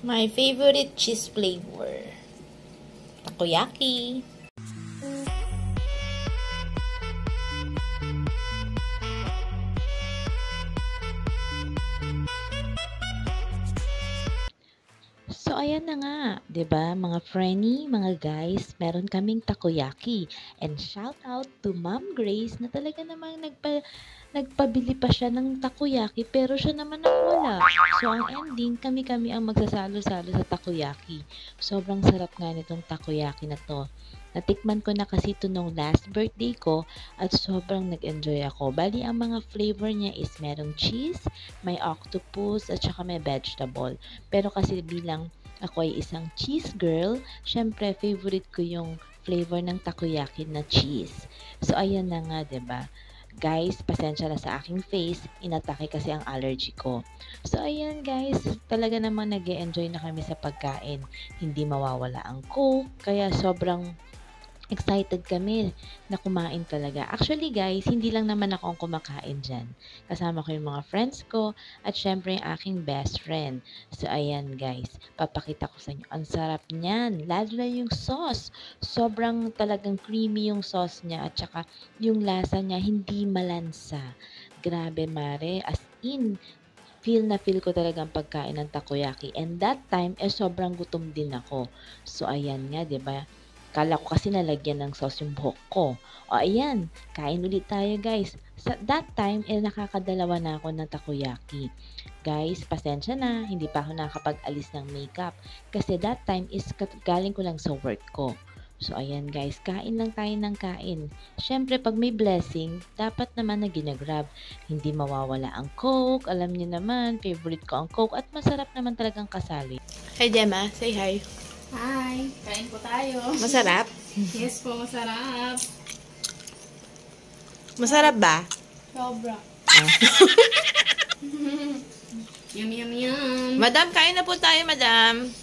My favorite cheese flavor, takoyaki. So, ayan na nga, 'di ba, mga frenny, mga guys, meron kaming takoyaki. And shout out to Ma'am Grace na talaga namang nagpabili pa siya ng takoyaki pero siya naman ang wala. So, ang ending, kami-kami ang magsasalo-salo sa takoyaki. Sobrang sarap nga nitong takoyaki na 'to. Natikman ko na kasi ito nung last birthday ko at sobrang nag-enjoy ako. Bali, ang mga flavor niya is merong cheese, may octopus, at saka may vegetable. Pero kasi bilang ako ay isang cheese girl, syempre favorite ko yung flavor ng takoyaki na cheese. So, ayan na nga, 'di ba? Guys, pasensya na sa aking face, inatake kasi ang allergy ko. So, ayan guys, talaga namang nag-e-enjoy na kami sa pagkain. Hindi mawawala ang Coke, kaya sobrang excited kami na kumain talaga. Actually guys, hindi lang naman ako ang kumakain dyan. Kasama ko yung mga friends ko at syempre yung aking best friend. So ayan guys, papakita ko sa inyo. Ang sarap niyan. Lalo na yung sauce. Sobrang talagang creamy yung sauce niya at saka yung lasa niya hindi malansa. Grabe mare, as in, feel na feel ko talagang pagkain ng takoyaki. And that time, sobrang gutom din ako. So ayan nga, 'di ba? Kala ko kasi nalagyan ng sauce yung buhok ko. O ayan, kain ulit tayo guys. Sa that time, nakakadalawa na ako ng takoyaki. Guys, pasensya na, hindi pa ako nakakapag-alis ng makeup. Kasi that time is galing ko lang sa work ko. So ayan guys, kain lang tayo ng kain. Siyempre, pag may blessing, dapat naman na ginagrab. Hindi mawawala ang Coke. Alam niyo naman, favorite ko ang Coke. At masarap naman talagang kasali. Hi Gemma, say hi. Hi! Kain po tayo. Masarap? Yes po, masarap. Masarap ba? Sobra. Yum, yum, yum. Madam, kain na po tayo, madam.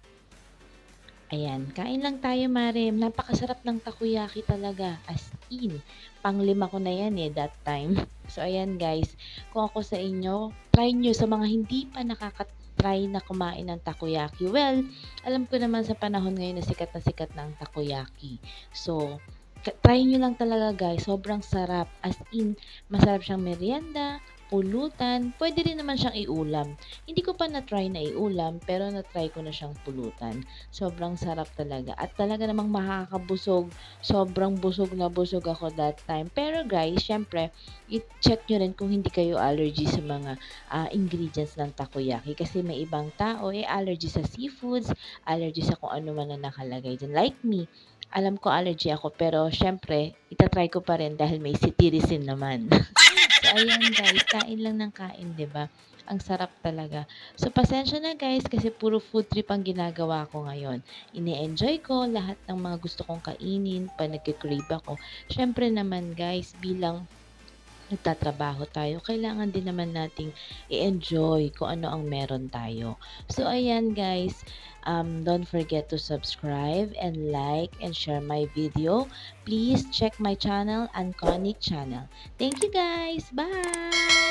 Ayan, kain lang tayo, Mare. Napakasarap ng takoyaki talaga. As in, pang-5 ko na yan that time. So, ayan guys, kung ako sa inyo, try nyo sa mga hindi pa nakaka-try na kumain ng takoyaki. Well, alam ko naman sa panahon ngayon na sikat na ang takoyaki. So, try nyo lang talaga guys. Sobrang sarap. As in, masarap siyang merienda, pulutan. Pwede rin naman siyang iulam. Hindi ko pa na-try na iulam, pero na-try ko na siyang pulutan. Sobrang sarap talaga. At talaga namang makakabusog. Sobrang busog na busog ako that time. Pero guys, syempre, i-check nyo rin kung hindi kayo allergy sa mga ingredients ng takoyaki. Kasi may ibang tao, allergy sa seafoods, allergy sa kung ano man na nakalagay dyan. Like me, alam ko allergy ako, pero syempre, itatry ko pa rin dahil may cetirizine naman. So, ayan guys, kain lang ng kain, 'di ba? Ang sarap talaga. So, pasensya na guys kasi puro food trip ang ginagawa ko ngayon. Ini-enjoy ko lahat ng mga gusto kong kainin pag nagki-crave ako. Syempre naman guys, bilang nagtatrabaho tayo, kailangan din naman nating i-enjoy kung ano ang meron tayo. So, ayan guys, don't forget to subscribe and like and share my video. Please check my channel, Anconic Channel. Thank you guys! Bye!